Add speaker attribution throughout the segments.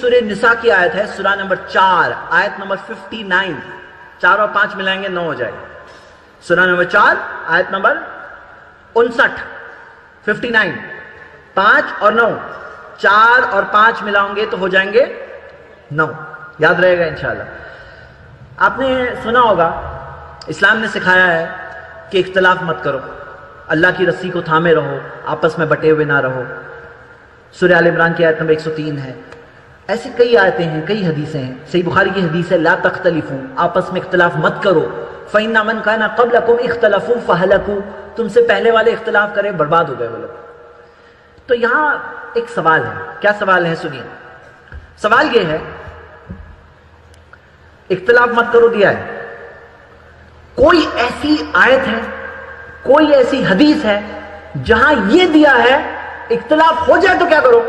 Speaker 1: سورہ نساء کی آیت ہے، سورہ نمبر 4 آیت نمبر 59، 4 اور 5 ملائیں گے 9 ہو جائے گا۔ سورہ نمبر 4 آیت نمبر 59، 59، 5 اور 9، 4 اور 5 ملاؤں گے تو ہو جائیں گے 9، یاد رہے گا انشاءاللہ۔ آپ نے سنا ہوگا اسلام نے سکھایا ہے کہ اختلاف مت کرو، اللہ کی رسی کو تھامے رہو، آپس میں بٹے ہوئے نہ رہو۔ سورہ آل عمران کی آیت نمبر 103 ہے۔ ایسی کئی آیتیں ہیں، کئی حدیثیں ہیں۔ صحیح بخاری کی حدیث ہے لا تختلفوا، آپس میں اختلاف مت کرو، فإن من كان قبلكم اختلفوا فهلكوا، تم سے پہلے والے اختلاف کرے برباد ہو گئے وہ لوگ۔ تو یہاں ایک سوال ہے، کیا سوال ہے سنیے۔ سوال یہ ہے اختلاف مت کرو دیا ہے، کوئی ایسی آیت ہے، کوئی ایسی حدیث ہے جہاں یہ دیا ہے اختلاف ہو جائے تو کیا کرو؟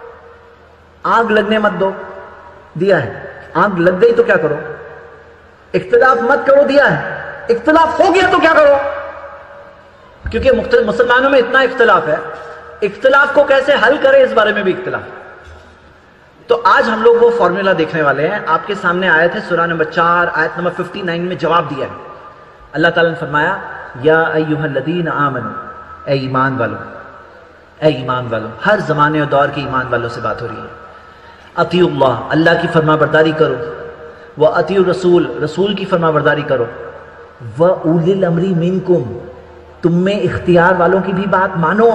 Speaker 1: آگ لگنے مت دو، دیا ہے۔ آگ لگ گئی تو کیا کرو؟ اختلاف مت کرو، دیا ہے۔ اختلاف ہو گیا تو کیا کرو؟ کیونکہ مسلمانوں میں اتنا اختلاف ہے، اختلاف کو کیسے حل کرے اس بارے میں بھی اختلاف ہے۔ تو آج ہم لوگ وہ فارمولا دیکھنے والے ہیں۔ آپ کے سامنے آیت ہے سورہ نمبر 4 آیت نمبر 59 میں جواب دیا ہے۔ اللہ تعالیٰ نے فرمایا یا ایھا الذین آمنوا، اے ایمان والو، اے ایمان والو، ہر زمانے اور دور کے ایمان والوں سے بات ہو رہی ہے۔ اطیعوا اللہ، اللہ کی فرما برداری کرو، واطیعوا الرسول، رسول کی فرما برداری کرو، واولی الامر منکم، تم میں اختیار والوں کی بھی بات مانو۔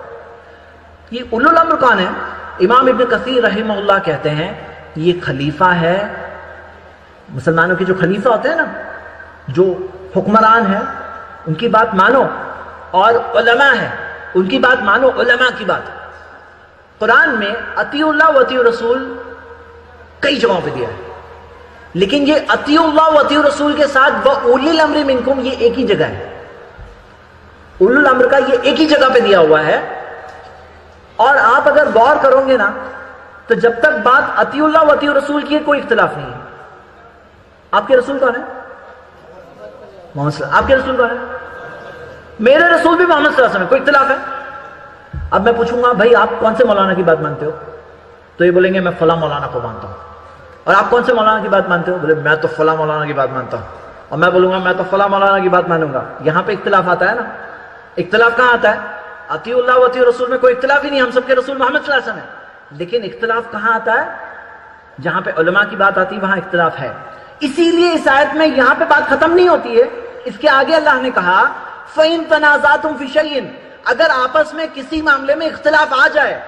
Speaker 1: یہ اولو الامر کون ہے؟ امام ابن کثیر رحمہ اللہ کہتے ہیں یہ خلیفہ ہے، مسلمانوں کے جو خلیفہ ہوتے ہیں نا، جو حکمران ہیں ان کی بات مانو، اور علماء ہیں ان کی بات مانو، علماء کی بات۔ قرآن میں اطیعوا اللہ و اطیعوا الرسول کئی جگہوں پہ دیا ہے، لیکن یہ اطیعوا اللہ و اطیعوا الرسول کے ساتھ وَأُولِي الْأَمْرِ مِنْكُمْ یہ ایک ہی جگہ ہے۔ اولو الامر کا یہ ایک ہی جگہ پہ دیا ہوا ہے، اور آپ اگر غور کرو گے نا تو جب تک بات اطیعوا اللہ و اطیعوا الرسول کی ہے کوئی اختلاف نہیں ہے۔ آپ کے رسول کون ہے؟ محمد صلی اللہ علیہ وسلم۔ آپ کے رسول کون ہے؟ میرے رسول بھی محمد صلی اللہ علیہ وسلم۔ کوئی اختلاف ہے؟ اب میں پوچھوں گا بھائی آپ کون سے مولانا کی بات مانتے ہو؟ تو یہ بولیں گے میں فلاں مولانا کو مانتا ہوں۔ اور آپ کون سے مولانا کی بات مانتے ہو؟ بولے میں تو فلاں مولانا کی بات مانتا ہوں۔ اور میں بولوں گا میں تو فلاں مولانا کی بات مانوں گا۔ یہاں پہ اختلاف آتا ہے نا۔ اختلاف کہاں آتا ہے؟ اطیعوا اللہ و اطیعوا الرسول میں کوئی اختلاف ہی نہیں، ہم سب کے رسول محمد صلی اللہ علیہ وسلم ہے۔ لیکن اختلاف کہاں آتا ہے؟ جہاں پہ علماء کی بات آتی ہے وہاں اختلاف ہے۔ اسی لیے اس آیت میں یہاں پہ بات ختم نہیں ہوتی ہے، اس کے آگے اللہ نے کہا فَإِن تَنَازَعْتُمْ فِي شَيْءٍ، اگر آپس میں کسی معاملے میں اختلاف آ جائے،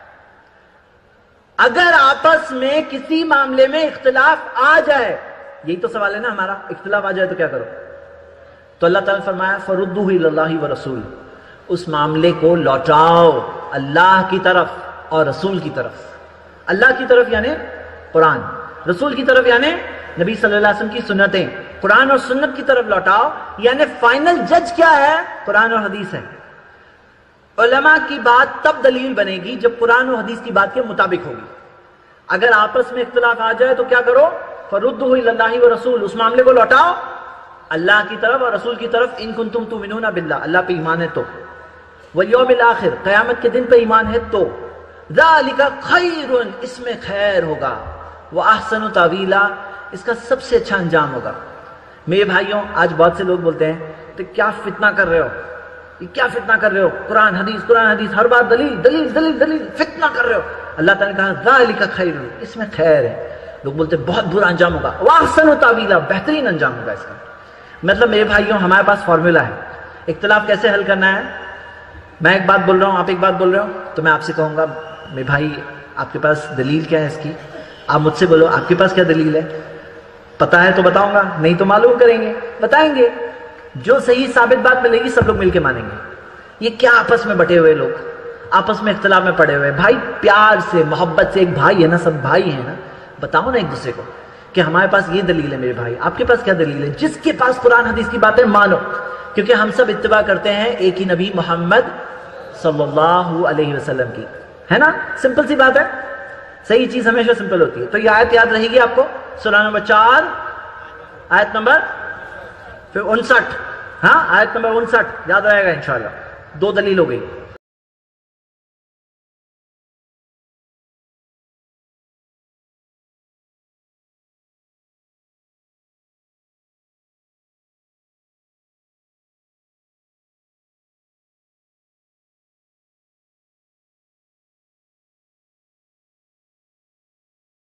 Speaker 1: اگر آپس میں کسی معاملے میں اختلاف آ جائے، یہی تو سوال ہے نا ہمارا، اختلاف آ جائے تو کیا کرو؟ تو اللہ تعالیٰ نے فرمایا فَرُدُّوهُ إِلَى اللَّهِ وَرَسُولِهِ، اس معاملے کو لوٹاؤ اللہ کی طرف اور رسول کی طرف۔ اللہ کی طرف یعنی قرآن، رسول کی طرف یعنی نبی صلی اللہ علیہ وسلم کی سنتیں۔ قرآن اور سنت کی طرف لوٹاؤ، یعنی فائنل جج کیا ہے؟ قرآن اور حدیث ہے۔ علماء کی بات تب دلیل بنے گی جب قرآن اور حدیث کی بات کے مطابق ہوگی۔ اگر آپس میں اختلاف آ جائے تو کیا کرو؟ فَرُدُّوهُ إِلَى اللَّهِ وَرَسُولِهِ، اس معاملے کو لوٹاؤ اللہ کی طرف اور رسول کی طرف۔ ان کنتم تؤمنون باللہ، اللہ پہ ایمان ہے تو، والیوم الآخر، قیامت کے دن پہ ایمان ہے تو، ذالک خیر، اس میں خیر ہوگا، واحسن تاویلا، اس کا سب سے اچھا انجام ہوگا۔ میرے بھائیوں آج بہت سے لوگ بولتے ہیں تو کیا فتنہ کر رہے ہو، یہ کیا فتنہ کر رہے ہو، قرآن حدیث قرآن حدیث، ہر بات دلیل دلیل دلیل دلیل، فتنہ کر رہے ہو۔ اللہ تعالیٰ نے کہا ذالک خیر، اس میں خیر ہے۔ لوگ بولتے ہیں بہت برا انجام ہوگا، واحسن تاویلا، بہترین انجام ہوگا اس کا۔ مطلب میرے بھائیوں ہمارے پاس فارمولا ہے، اختلاف کیسے حل کرنا ہے۔ میں ایک بات بول رہا ہوں، آپ ایک بات بول رہے ہو، تو میں آپ سے کہوں گا میرے بھائی آپ کے پاس دلیل کیا ہے اس کی؟ آپ مجھ سے بولو آپ کے پاس کیا دلیل ہے؟ پتہ ہے تو بتاؤں گا، نہیں تو معلوم کریں گے، بتائیں گے۔ جو صحیح ثابت بات ملے گی سب لوگ مل کے مانیں گے۔ یہ کیا آپس میں بٹے ہوئے لوگ، آپس میں اختلاف میں پڑے ہوئے؟ بھائی پیار سے محبت سے، ایک بھائی ہے نا، سب بھائی ہیں نا، بتاؤ نا ایک دوسرے کو کہ ہمارے پاس یہ دلیل ہے میرے بھائی، آپ کے پاس کیا دلیل ہے؟ جس کے پاس قرآن حدیث کی باتیں مانو، کیونکہ ہم سب اتباع کرتے ہیں ایک ہی نبی محمد صلی اللہ علیہ وسلم کی، ہے نا؟ سمپل سی بات ہے، صحیح چیز ہمیشہ سمپل ہوتی ہے۔ تو یہ آیت یاد رہے گی آپ کو، سورہ نمبر 4 آیت نمبر 59، ہاں آیت نمبر 59 یاد رہے گا انشاءاللہ۔ دو دلیل ہو گئی۔